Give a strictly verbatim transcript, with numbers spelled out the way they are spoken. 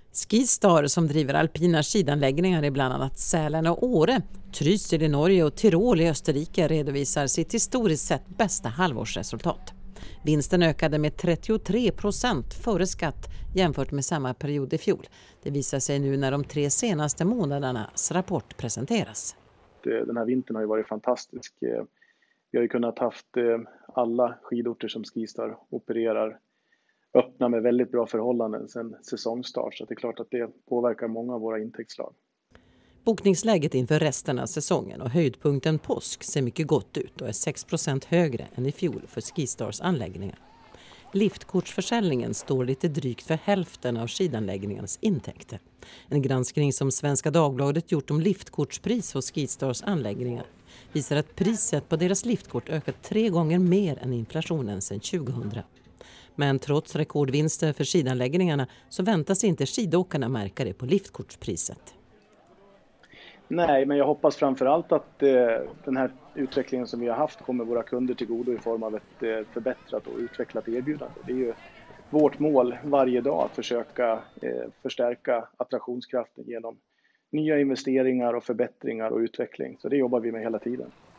Skistar som driver alpina skidanläggningar i bland annat Sälen och Åre, Trysil i Norge och Tirol i Österrike redovisar sitt historiskt sett bästa halvårsresultat. Vinsten ökade med trettiotre procent före skatt jämfört med samma period i fjol. Det visar sig nu när de tre senaste månadernas rapport presenteras. Den här vintern har ju varit fantastisk. Vi har ju kunnat haft alla skidorter som Skistar opererar öppna med väldigt bra förhållanden sedan säsongstart. Så det är klart att det påverkar många av våra intäktsslag. Bokningsläget inför resten av säsongen och höjdpunkten påsk ser mycket gott ut och är sex procent högre än i fjol för Skistars anläggningar. Liftkortsförsäljningen står lite drygt för hälften av skidanläggningarnas intäkter. En granskning som Svenska Dagbladet gjort om liftkortspris hos Skistars anläggningar visar att priset på deras liftkort ökat tre gånger mer än inflationen sedan tjugohundra. Men trots rekordvinster för skidanläggningarna så väntas inte skidåkarna märka det på liftkortspriset. Nej, men jag hoppas framförallt att eh, den här utvecklingen som vi har haft kommer våra kunder till godo i form av ett eh, förbättrat och utvecklat erbjudande. Det är ju vårt mål varje dag att försöka eh, förstärka attraktionskraften genom nya investeringar och förbättringar och utveckling. Så det jobbar vi med hela tiden.